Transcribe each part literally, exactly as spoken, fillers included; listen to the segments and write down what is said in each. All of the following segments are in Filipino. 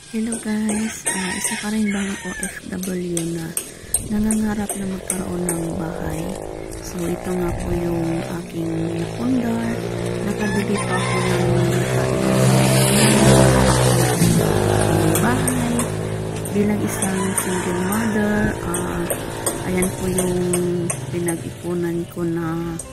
Hello guys, uh, isa pa rin bang O F W na nangangarap na magkaroon ng bahay. So ito nga po yung aking napundar. Nakabili pa ako ng bahay bilang isang single mother. Uh, ayan po yung pinag-ipunan ko na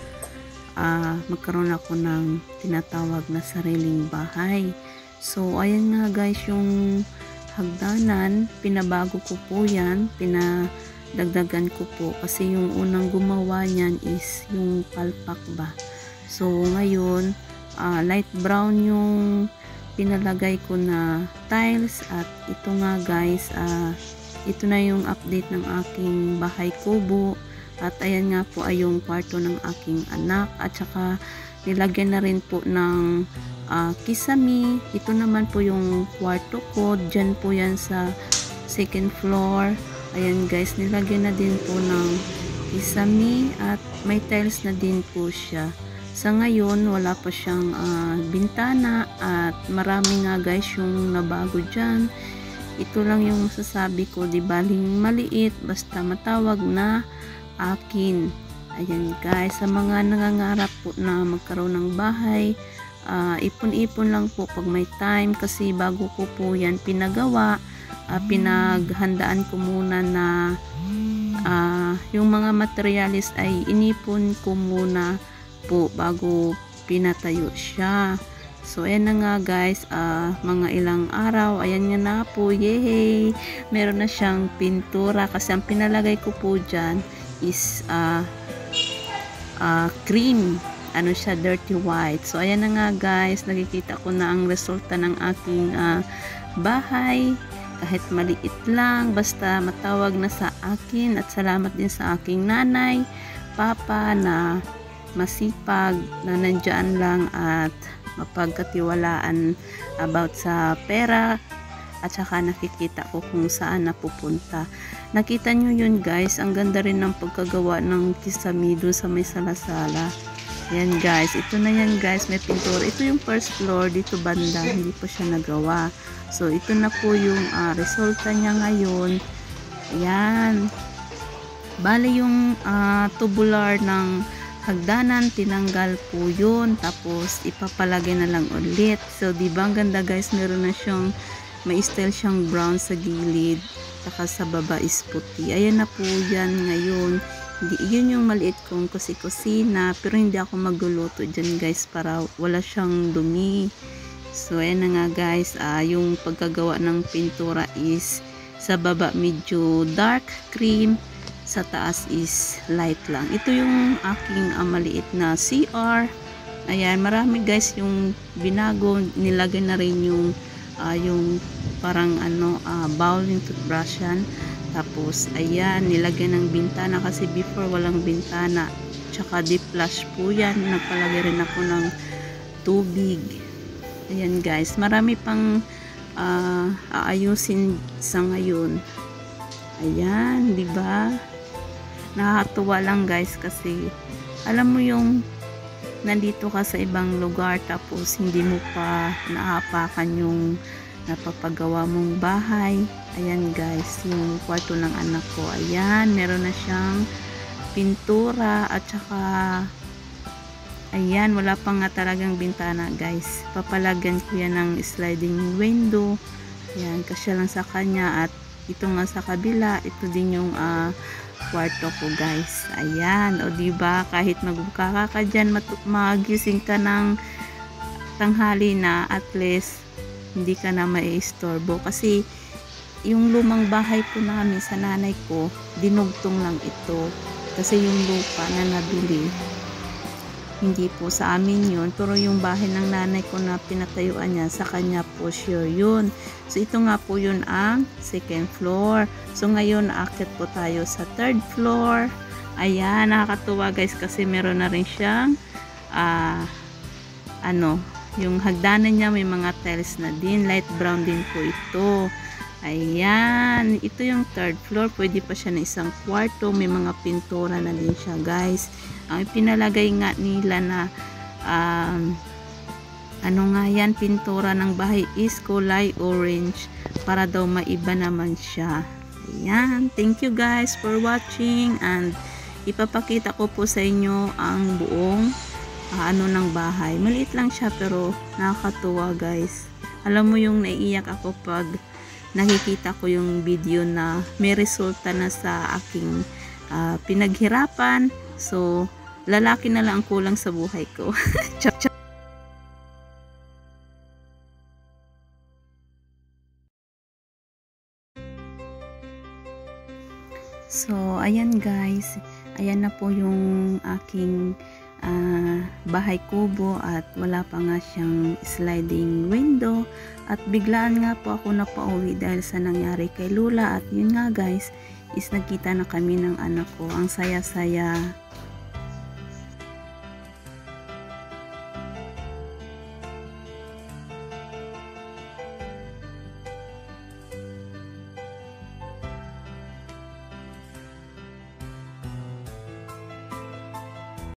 uh, magkaroon ako ng tinatawag na sariling bahay. So, ayan nga guys, yung hagdanan, pinabago ko po yan, pinadagdagan ko po. Kasi yung unang gumawa niyan is yung palpak ba. So, ngayon, uh, light brown yung pinalagay ko na tiles. At ito nga guys, uh, ito na yung update ng aking bahay kubo. At ayan nga po ay yung kwarto ng aking anak. At saka, nilagyan na rin po ng uh, kisame. Ito naman po yung kwarto ko. Diyan po yan sa second floor. Ayan guys, nilagyan na din po ng kisame at may tiles na din po siya. Sa ngayon, wala pa siyang uh, bintana at marami nga guys yung nabago dyan. Ito lang yung masasabi ko, di baling maliit, basta matawag na akin. Ayan guys, sa mga nangangarap po na magkaroon ng bahay, uh, ipon-ipon lang po pag may time kasi bago ko po yan pinagawa, uh, pinaghandaan ko muna na uh, yung mga materialis ay inipon ko muna po bago pinatayo siya. So ayan na nga guys, uh, mga ilang araw, ayan nga na po, yay! Meron na siyang pintura kasi ang pinalagay ko po dyan is uh, Uh, cream, ano siya, dirty white. So ayan na nga guys, nakikita ko na ang resulta ng aking uh, bahay, kahit maliit lang, basta matawag na sa akin. At salamat din sa aking nanay, papa na masipag, na nandyan lang at mapagkatiwalaan about sa pera. At saka nakikita ko kung saan napupunta. Nakita nyo yun guys, ang ganda rin ng pagkagawa ng kisame doon sa may salasala. Yan guys, ito na yan guys, may pintura. Ito yung first floor, dito banda, hindi pa siya nagawa. So ito na po yung uh, resulta niya ngayon. Yan. Bale yung uh, tubular ng hagdanan, tinanggal po yun. Tapos ipapalagay na lang ulit. So diba ang ganda guys, meron na siyang may style siyang brown sa gilid, saka sa baba is puti. Ayan na po yan ngayon. Hindi, yun yung maliit kong kusi-kusina, pero hindi ako magluluto dyan guys para wala siyang dumi. So ayan na nga guys, uh, yung pagkagawa ng pintura is sa baba medyo dark cream, sa taas is light lang. Ito yung aking uh, maliit na C R. Ayan, marami guys yung binago, nilagay na rin yung Uh, yung parang ano uh, bowl yung toothbrush yan. Tapos ayan, nilagyan ng bintana kasi before walang bintana, tsaka deep flush po yan. Nagpalagay rin ako ng tubig. Ayan guys, marami pang uh, aayusin sa ngayon. Ayan, di ba? Nakakatuwa lang guys kasi alam mo yung nandito ka sa ibang lugar tapos hindi mo pa naapakan yung napapagawa mong bahay. Ayan guys, yung kwarto ng anak ko. Ayan, meron na siyang pintura at saka ayan, wala pa nga talagang bintana guys. Papalagyan ko yan ng sliding window. Ayan, kasya lang sa kanya. At ito nga sa kabila, ito din yung uh, kwarto ko guys. Ayan, o diba, kahit magbuka ka dyan, magising ka ng tanghali na, at least hindi ka na mai-istorbo. Kasi yung lumang bahay po namin sa nanay ko, dinugtong lang ito. Kasi yung lupa na nabili, hindi po sa amin yun, pero yung bahay ng nanay ko na pinatayuan niya, sa kanya po sure yun. So ito nga po yun ang second floor. So ngayon aakyat po tayo sa third floor. Ayan, nakakatuwa guys kasi meron na rin siyang uh, ano, yung hagdanan niya may mga tiles na din, light brown din po ito. Ayan, ito yung third floor, pwede pa siya na isang kwarto, may mga pintura na din siya guys. Ang pinalagay nga nila na um, ano nga yan, pintura ng bahay is kulay orange para daw maiba naman siya. Ayan, thank you guys for watching, and ipapakita ko po sa inyo ang buong uh, ano ng bahay. Maliit lang siya pero nakakatuwa guys. Alam mo yung naiiyak ako pag nakikita ko yung video na may resulta na sa aking uh, pinaghirapan. So lalaki na lang ang kulang sa buhay ko. Chop chop. So ayan guys, ayan na po yung aking uh, bahay kubo, at wala pa nga siyang sliding window, at biglaan nga po ako napauwi dahil sa nangyari kay Lula. At yun nga guys, is nagkita na kami ng anak ko. Ang saya-saya